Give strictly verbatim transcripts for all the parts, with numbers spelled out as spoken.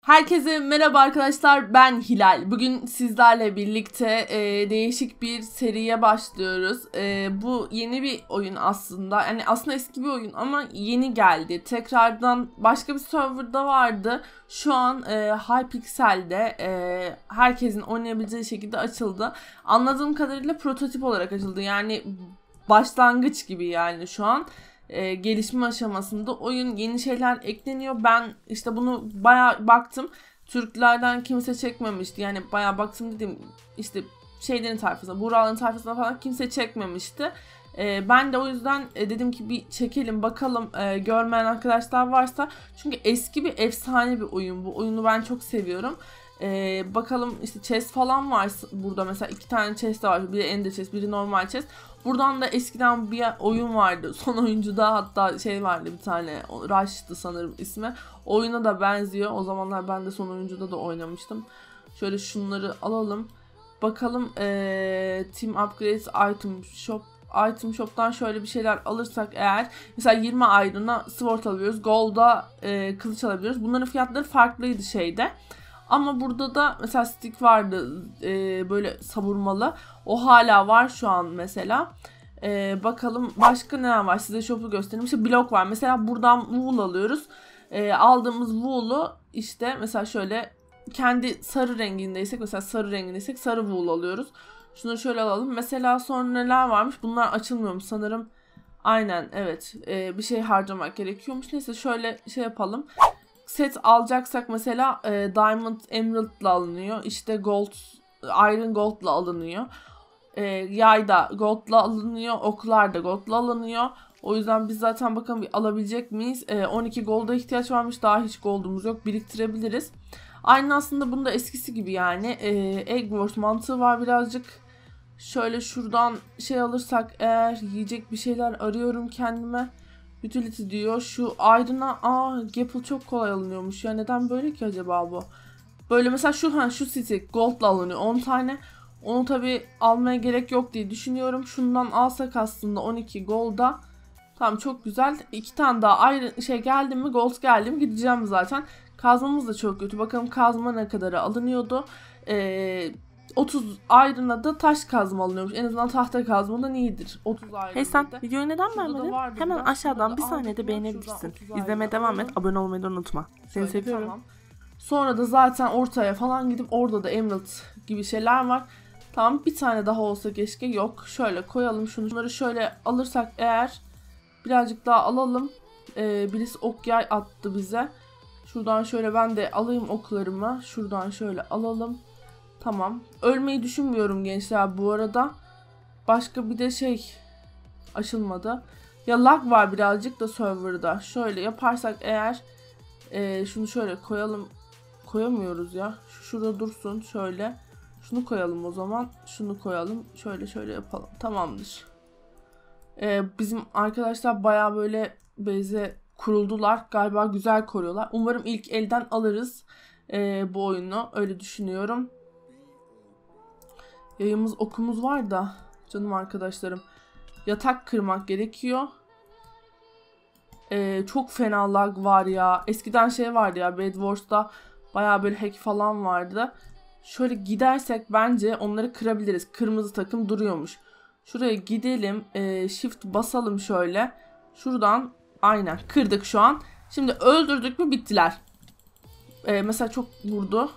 Herkese merhaba arkadaşlar, ben Hilal. Bugün sizlerle birlikte e, değişik bir seriye başlıyoruz. E, bu yeni bir oyun aslında. Yani aslında eski bir oyun ama yeni geldi. Tekrardan başka bir serverda vardı. Şu an e, Hypixel'de e, herkesin oynayabileceği şekilde açıldı. Anladığım kadarıyla prototip olarak açıldı. Yani başlangıç gibi yani şu an. E, gelişme aşamasında oyun, yeni şeyler ekleniyor. Ben işte bunu bayağı baktım. Türklerden kimse çekmemişti. Yani bayağı baktım dedim işte şeylerin tayfasına, Buğra'nın tayfasına falan kimse çekmemişti. E, ben de o yüzden e, dedim ki bir çekelim bakalım, e, görmeyen arkadaşlar varsa. Çünkü eski bir efsane bir oyun bu. Oyunu ben çok seviyorum. Ee, bakalım işte chest falan var burada, mesela iki tane chest var, biri ender chest, biri normal chest. Buradan da eskiden bir oyun vardı, son oyuncuda hatta şey vardı bir tane, Rush'tı sanırım ismi. Oyuna da benziyor, o zamanlar ben de son oyuncuda da oynamıştım. Şöyle şunları alalım bakalım. ee, Team Upgrades Item Shop, Item Shop'tan şöyle bir şeyler alırsak eğer, mesela yirmi ayrına sword alıyoruz, gold'a e, kılıç alabiliyoruz. Bunların fiyatları farklıydı şeyde. Ama burada da mesela stick vardı, e, böyle savurmalı. O hala var şu an mesela. E, bakalım başka ne var, size shop'u göstereyim. İşte blok var. Mesela buradan wool alıyoruz. E, aldığımız wool'u işte mesela şöyle kendi sarı rengindeysek, mesela sarı rengindeysek sarı wool alıyoruz. Şunu şöyle alalım. Mesela sonra neler varmış? Bunlar açılmıyormuş sanırım. Aynen, evet. E, bir şey harcamak gerekiyormuş. Neyse şöyle şey yapalım. Set alacaksak mesela e, Diamond Emerald'la alınıyor. İşte Gold, Iron Gold'la alınıyor. E, yay da Gold'la alınıyor. Oklar da Gold'la alınıyor. O yüzden biz zaten bakalım bir alabilecek miyiz? E, on iki Gold'a ihtiyaç varmış. Daha hiç Gold'umuz yok. Biriktirebiliriz. Aynı aslında bunda eskisi gibi yani. E, Egg Wars mantığı var birazcık. Şöyle şuradan şey alırsak eğer, yiyecek bir şeyler arıyorum kendime. Utility diyor. Şu Iron'a, aa Gapple çok kolay alınıyormuş. Ya neden böyle ki acaba bu? Böyle mesela şu ha şu stick gold'la alınıyor on tane. Onu tabi almaya gerek yok diye düşünüyorum. Şundan alsak aslında on iki gold'a. Tamam, çok güzel. İki tane daha Iron şey geldi mi, gold geldi mi gideceğim zaten. Kazmamız da çok kötü. Bakalım kazma ne kadara alınıyordu. Eee otuz Iron'a da taş kazma alınıyormuş. En azından tahta kazmadan iyidir. otuz Iron'a. Hey sen, videoyu neden beğenmedin? Hemen aşağıdan bir saniyede beğenebilirsin. İzlemeye devam et, abone olmayı da unutma. Seni Şöyle, seviyorum. tamam. Sonra da zaten ortaya falan gidip orada da Emerald gibi şeyler var. Tamam, bir tane daha olsa keşke. Yok, şöyle koyalım şunu. Şunları şöyle alırsak eğer, birazcık daha alalım. Ee, birisi ok yay attı bize. Şuradan şöyle ben de alayım oklarımı. Şuradan şöyle alalım. Tamam. Ölmeyi düşünmüyorum gençler bu arada. Başka bir de şey açılmadı. Ya lag var birazcık da serverda. Şöyle yaparsak eğer, e, şunu şöyle koyalım. Koyamıyoruz ya. Şu şurada dursun şöyle. Şunu koyalım o zaman. Şunu koyalım. Şöyle şöyle yapalım. Tamamdır. E, bizim arkadaşlar baya böyle base'e kuruldular. Galiba güzel koruyorlar. Umarım ilk elden alırız e, bu oyunu. Öyle düşünüyorum. Yayımız okumuz var da canım arkadaşlarım. Yatak kırmak gerekiyor. Ee, çok fena lag var ya. Eskiden şey vardı ya, Bed Wars'ta baya böyle hack falan vardı. Şöyle gidersek bence onları kırabiliriz. Kırmızı takım duruyormuş. Şuraya gidelim. E, shift basalım şöyle. Şuradan aynen kırdık şu an. Şimdi öldürdük mü bittiler. E, mesela çok vurdu.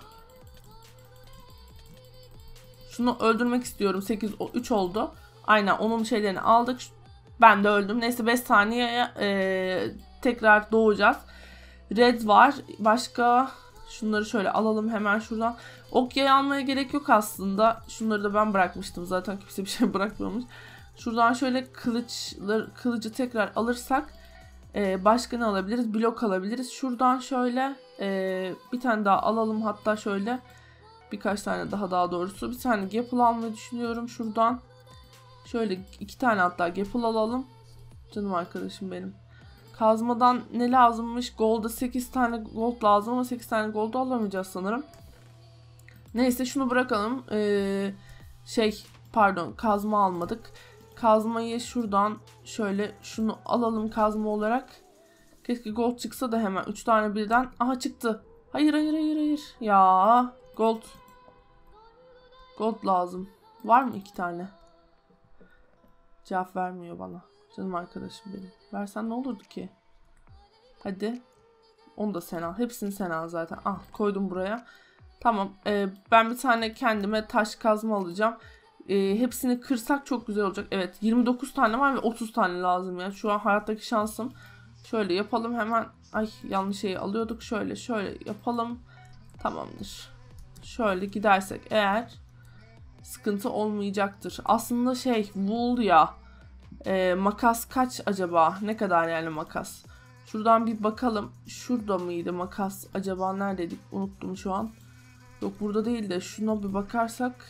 Şunu öldürmek istiyorum. sekiz üç oldu. Aynen onun şeylerini aldık. Ben de öldüm. Neyse beş saniyeye e, tekrar doğacağız. Red var. Başka şunları şöyle alalım hemen şuradan. Okyayı almaya gerek yok aslında. Şunları da ben bırakmıştım. Zaten kimse bir şey bırakmamış. Şuradan şöyle kılıçları, kılıcı tekrar alırsak e, başka ne alabiliriz? Blok alabiliriz. Şuradan şöyle e, bir tane daha alalım. Hatta şöyle birkaç tane daha, daha doğrusu. Bir tane Gapple almayı düşünüyorum şuradan. Şöyle iki tane hatta Gapple alalım. Canım arkadaşım benim. Kazmadan ne lazımmış? Gold'a sekiz tane gold lazım ama sekiz tane gold alamayacağız sanırım. Neyse şunu bırakalım. Ee, şey pardon, kazma almadık. Kazmayı şuradan şöyle şunu alalım kazma olarak. Keşke gold çıksa da hemen üç tane birden. Aha çıktı. Hayır hayır hayır hayır. Ya gold. Gold lazım. Var mı iki tane? Cevap vermiyor bana. Canım arkadaşım benim. Versen ne olurdu ki? Hadi. Onu da sen al. Hepsini sen al zaten. Ah koydum buraya. Tamam. Ee, ben bir tane kendime taş kazma alacağım. Ee, hepsini kırsak çok güzel olacak. Evet yirmi dokuz tane var ve otuz tane lazım ya. Şu an hayattaki şansım. Şöyle yapalım hemen. Ay yanlış şeyi alıyorduk. Şöyle şöyle yapalım. Tamamdır. Şöyle gidersek eğer sıkıntı olmayacaktır. Aslında şey wool ya. E, makas kaç acaba? Ne kadar yani makas? Şuradan bir bakalım. Şurada mıydı makas? Acaba neredeydik? Unuttum şu an. Yok burada değil de şuna bir bakarsak.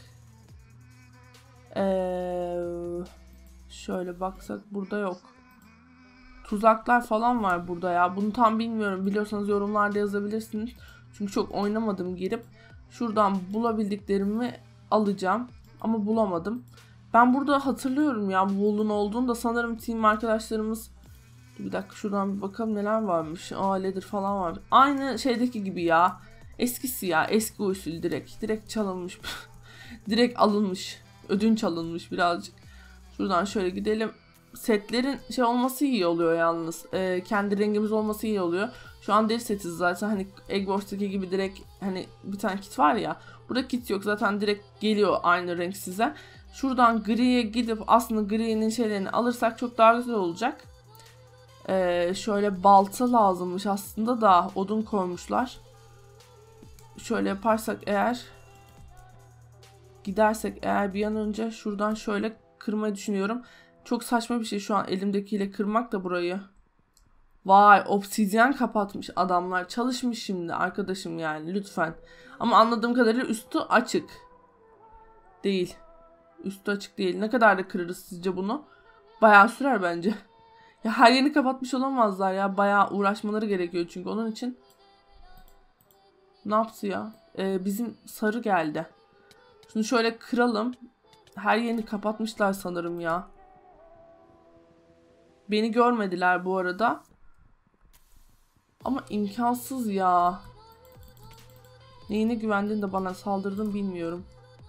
Ee, şöyle baksak burada yok. Tuzaklar falan var burada ya. Bunu tam bilmiyorum. Biliyorsanız yorumlarda yazabilirsiniz. Çünkü çok oynamadım girip. Şuradan bulabildiklerimi alacağım. Ama bulamadım. Ben burada hatırlıyorum ya wool'un olduğunu da sanırım team arkadaşlarımız. Bir dakika şuradan bir bakalım neler varmış. Aa leather falan var. Aynı şeydeki gibi ya. Eskisi ya. Eski usul direkt. Direkt çalınmış. Direkt alınmış. Ödünç alınmış birazcık. Şuradan şöyle gidelim. Setlerin şey olması iyi oluyor yalnız. Ee, kendi rengimiz olması iyi oluyor. Şu an deri setiz zaten. Hani Egg Wars'taki gibi direkt hani bir tane kit var ya. Burada kit yok. Zaten direkt geliyor aynı renk size. Şuradan griye gidip aslında gri'nin şeylerini alırsak çok daha güzel olacak. Ee, şöyle balta lazımmış aslında da odun koymuşlar. Şöyle yaparsak eğer gidersek eğer bir an önce şuradan şöyle kırmayı düşünüyorum. Çok saçma bir şey şu an elimdekiyle kırmak da burayı. Vay obsidyen kapatmış adamlar. Çalışmış şimdi arkadaşım yani lütfen. Ama anladığım kadarıyla üstü açık. Değil. Üstü açık değil. Ne kadar da kırarız sizce bunu? Bayağı sürer bence. Ya her yerini kapatmış olamazlar ya. Bayağı uğraşmaları gerekiyor çünkü onun için. Ne yaptı ya? Ee, bizim sarı geldi. Şunu şöyle kıralım. Her yerini kapatmışlar sanırım ya. Beni görmediler bu arada. Ama imkansız ya. Neyine güvendin de bana saldırdın bilmiyorum.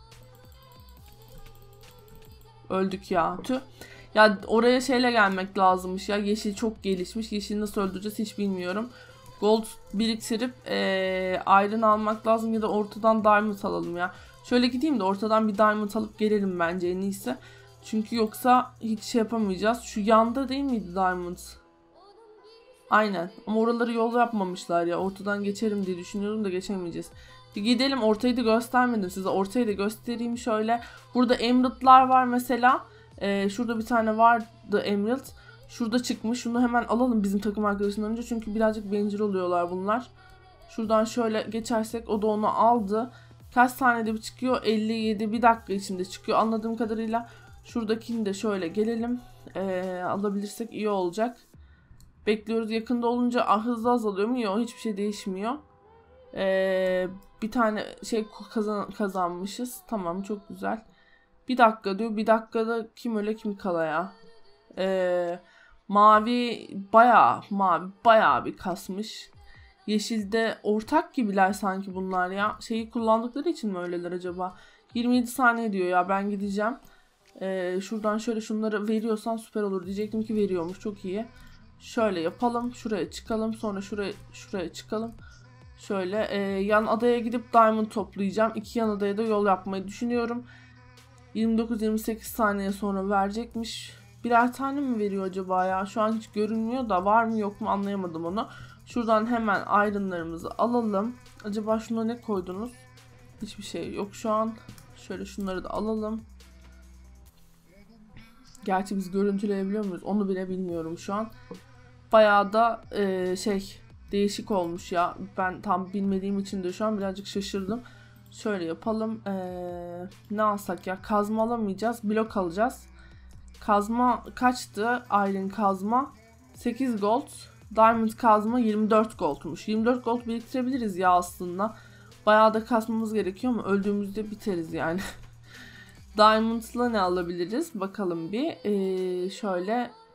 Öldük ya. Tüh. Ya oraya şeyle gelmek lazımmış ya. Yeşil çok gelişmiş. Yeşil nasıl öldüreceğiz hiç bilmiyorum. Gold biriktirip ee, iron almak lazım ya da ortadan diamond alalım ya. Şöyle gideyim de ortadan bir diamond alıp gelelim bence en iyisi. Çünkü yoksa hiç şey yapamayacağız. Şu yanda değil miydi diamond? Aynen. Ama oraları yol yapmamışlar ya. Ortadan geçerim diye düşünüyorum da geçemeyeceğiz. Bir gidelim, ortayı da göstermedim size. Ortayı da göstereyim şöyle. Burada emerald'lar var mesela. Ee, şurada bir tane vardı emerald. Şurada çıkmış. Şunu hemen alalım bizim takım arkadaşından önce. Çünkü birazcık bencil oluyorlar bunlar. Şuradan şöyle geçersek o da onu aldı. Kaç saniyede bir çıkıyor? elli yedi. Bir dakika içinde çıkıyor. Anladığım kadarıyla şuradakini de şöyle gelelim. Ee, alabilirsek iyi olacak. Bekliyoruz. Yakında olunca ah, hızlı azalıyor mu? Yok. Hiçbir şey değişmiyor. Ee, bir tane şey kazan kazanmışız. Tamam çok güzel. Bir dakika diyor. Bir dakikada kim öyle kim kala ya. Ee, mavi bayağı mavi bayağı bir kasmış. Yeşilde ortak gibiler sanki bunlar ya. Şeyi kullandıkları için mi öyleler acaba? yirmi yedi saniye diyor ya ben gideceğim. Ee, şuradan şöyle şunları veriyorsan süper olur diyecektim ki veriyormuş çok iyi. Şöyle yapalım. Şuraya çıkalım. Sonra şuraya şuraya çıkalım. Şöyle e, yan adaya gidip diamond toplayacağım. İki yan adaya da yol yapmayı düşünüyorum. yirmi dokuz yirmi sekiz saniye sonra verecekmiş. Birer tane mi veriyor acaba ya? Şu an hiç görünmüyor da var mı yok mu anlayamadım onu. Şuradan hemen ironlarımızı alalım. Acaba şuna ne koydunuz? Hiçbir şey yok şu an. Şöyle şunları da alalım. Gerçi biz görüntüleyebiliyor muyuz? Onu bile bilmiyorum şu an. Bayağı da e, şey değişik olmuş ya. Ben tam bilmediğim için de şu an birazcık şaşırdım. Şöyle yapalım. Ee, ne alsak ya? Kazma alamayacağız. Blok alacağız. Kazma kaçtı? Iron kazma. sekiz gold. Diamond kazma yirmi dört goldmuş. yirmi dört gold biriktirebiliriz ya aslında. Bayağı da kasmamız gerekiyor ama öldüğümüzde biteriz yani. Diamond'la ne alabiliriz? Bakalım bir. Ee, şöyle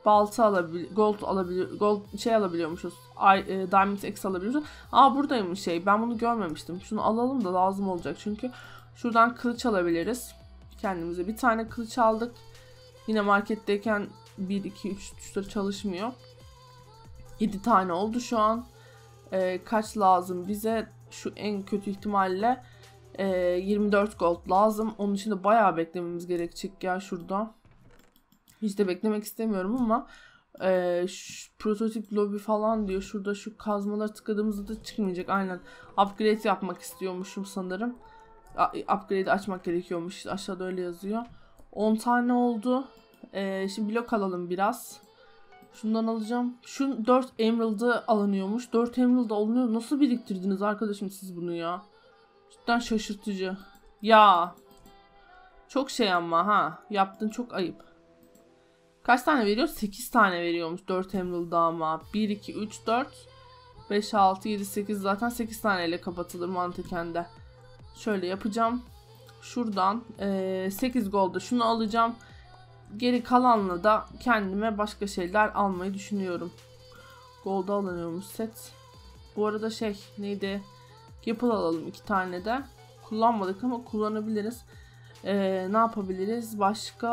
balta alabilir, gold alabilir, gold şey alabiliyormuşuz. Ay, e, Diamond X alabiliyoruz. Aa buradaymış şey. Ben bunu görmemiştim. Şunu alalım da lazım olacak çünkü. Şuradan kılıç alabiliriz. Kendimize bir tane kılıç aldık. Yine marketteyken bir, iki, üç tuşları çalışmıyor. yedi tane oldu şu an. Ee, kaç lazım bize? Şu en kötü ihtimalle e, yirmi dört gold lazım. Onun için de bayağı beklememiz gerekecek ya şurada. Hiç de beklemek istemiyorum ama e, şu, prototip lobi falan diyor. Şurada şu kazmaları tıkladığımızda da çıkmayacak. Aynen. Upgrade yapmak istiyormuşum sanırım. Upgrade'i açmak gerekiyormuş. Aşağıda öyle yazıyor. on tane oldu. E, şimdi blok alalım biraz. Şundan alacağım. Şu dört emerald'ı alınıyormuş. dört emerald alınıyor. Nasıl biriktirdiniz arkadaşım siz bunu ya? Cidden şaşırtıcı. Ya. Çok şey ama ha. Yaptın çok ayıp. Kaç tane veriyor? sekiz tane veriyormuş dört emerald'da ama. bir, iki, üç, dört, beş, altı, yedi, sekiz zaten sekiz taneyle kapatılır mantıken de. Şöyle yapacağım. Şuradan ee, sekiz gold'da şunu alacağım. Geri kalanla da kendime başka şeyler almayı düşünüyorum. Gold'a alınıyormuş set. Bu arada şey neydi? Apple alalım iki tane de. Kullanmadık ama kullanabiliriz. Ee, ne yapabiliriz? Başka...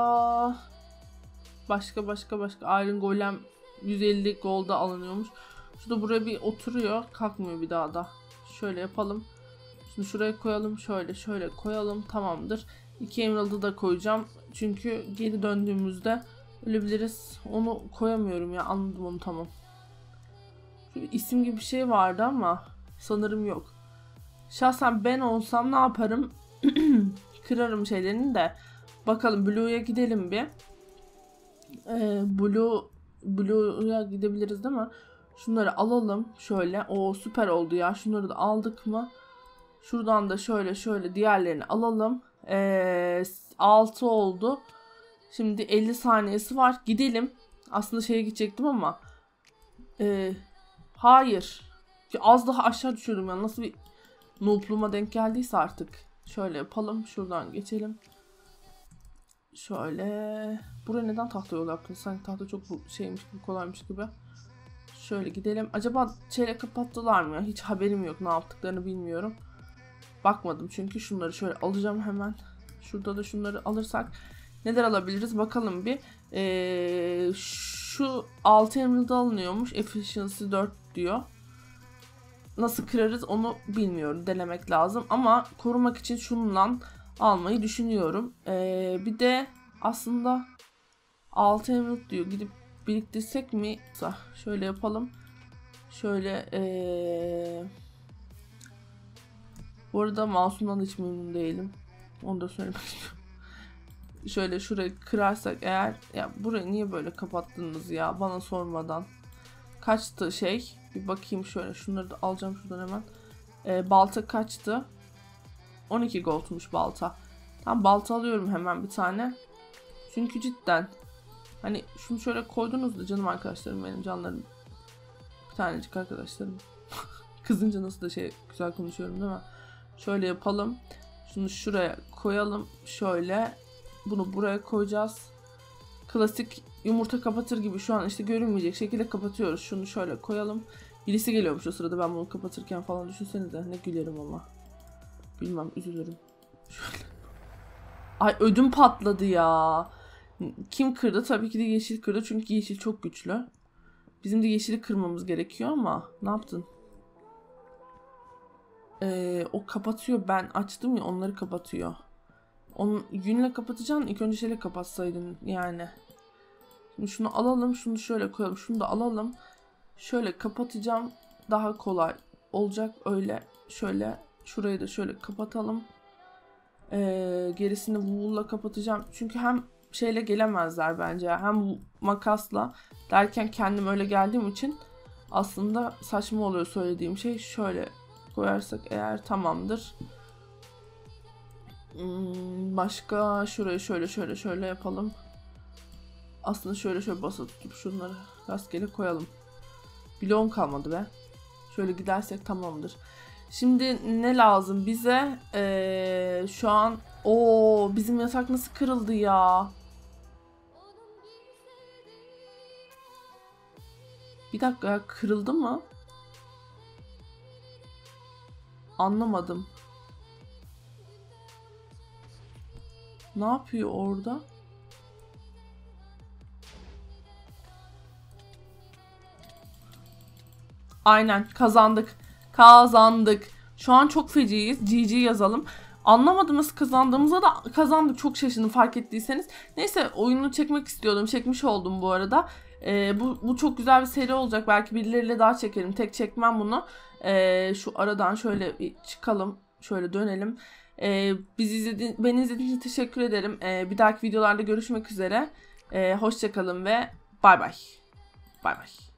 Başka başka başka. Iron Golem yüz elli Gold'a alınıyormuş. Şurada buraya bir oturuyor. Kalkmıyor bir daha da. Şöyle yapalım. Şimdi şuraya koyalım. Şöyle şöyle koyalım. Tamamdır. iki Emerald'ı da koyacağım. Çünkü geri döndüğümüzde ölebiliriz. Onu koyamıyorum ya. Anladım onu tamam. Şöyle isim gibi bir şey vardı ama sanırım yok. Şahsen ben olsam ne yaparım? Kırarım şeylerini de. Bakalım Blue'ya gidelim bir. Ee, Blue Blue'ya gidebiliriz değil mi? Şunları alalım şöyle. O süper oldu ya. Şunları da aldık mı? Şuradan da şöyle şöyle diğerlerini alalım. Ee, altı oldu. Şimdi elli saniyesi var. Gidelim. Aslında şeye gidecektim ama ee, hayır. Az daha aşağı düşüyordum ya. Nasıl bir noobluğuma denk geldiyse artık. Şöyle yapalım. Şuradan geçelim. Şöyle. Buraya neden tahta yol yaptın? Sanki tahta çok şeymiş gibi, kolaymış gibi. Şöyle gidelim. Acaba şeyle kapattılar mı ya? Hiç haberim yok. Ne yaptıklarını bilmiyorum. Bakmadım çünkü. Şunları şöyle alacağım hemen. Şurada da şunları alırsak neler alabiliriz? Bakalım bir. Ee, şu altı emerald'da alınıyormuş. Efficiency dört diyor. Nasıl kırarız onu bilmiyorum. Denemek lazım. Ama korumak için şundan almayı düşünüyorum. Ee, bir de aslında altı emerald diyor. Gidip biriktirsek mi? Şöyle yapalım. Şöyle ee... bu arada mouse'umdan hiç memnun değilim. Onu da söylemek istiyorum. Şöyle şurayı kırarsak eğer, ya burayı niye böyle kapattınız ya bana sormadan. Kaçtı şey? Bir bakayım şöyle. Şunları da alacağım şuradan hemen. Ee, balta kaçtı? on iki goldmuş balta. Tamam balta alıyorum hemen bir tane. Çünkü cidden hani şunu şöyle koydunuz da canım arkadaşlarım benim canlarım. Bir tanecik arkadaşlarım. Kızınca nasıl da şey güzel konuşuyorum değil mi? Şöyle yapalım. Şunu şuraya koyalım. Şöyle. Bunu buraya koyacağız. Klasik yumurta kapatır gibi şu an işte görünmeyecek şekilde kapatıyoruz. Şunu şöyle koyalım. Birisi geliyormuş o sırada ben bunu kapatırken falan düşünsenize. Ne gülerim ama. Bilmem üzülürüm. Şöyle. Ay ödüm patladı ya. Kim kırdı? Tabii ki de yeşil kırdı. Çünkü yeşil çok güçlü. Bizim de yeşili kırmamız gerekiyor ama ne yaptın? Ee, o kapatıyor. Ben açtım ya onları kapatıyor. Onu yünle kapatacaksın. İlk önce şeyle kapatsaydın yani. Şimdi şunu alalım. Şunu şöyle koyalım. Şunu da alalım. Şöyle kapatacağım. Daha kolay olacak. Öyle şöyle. Şurayı da şöyle kapatalım. Ee, gerisini wool'la kapatacağım. Çünkü hem şeyle gelemezler bence. Hem makasla derken kendim öyle geldiğim için aslında saçma oluyor söylediğim şey. Şöyle koyarsak eğer tamamdır. Hmm, başka şurayı şöyle şöyle şöyle yapalım. Aslında şöyle şöyle basa tutup şunları rastgele koyalım. Bloğum kalmadı be. Şöyle gidersek tamamdır. Şimdi ne lazım bize? Ee, şu an o bizim yatak nasıl kırıldı ya? Bir dakika ya, kırıldı mı? Anlamadım. Ne yapıyor orada? Aynen, kazandık. Kazandık. Şu an çok feciyiz. G G yazalım. Anlamadım nasıl kazandığımıza da kazandık. Çok şaşırdım fark ettiyseniz. Neyse, oyunu çekmek istiyordum. Çekmiş oldum bu arada. Ee, bu, bu çok güzel bir seri olacak. Belki birileriyle daha çekerim. Tek çekmem bunu. Ee, şu aradan şöyle bir çıkalım. Şöyle dönelim. Ee, bizi izledi, beni izlediğiniz için teşekkür ederim. Ee, bir dahaki videolarda görüşmek üzere. Ee, hoşça kalın ve bay bay. Bay bay.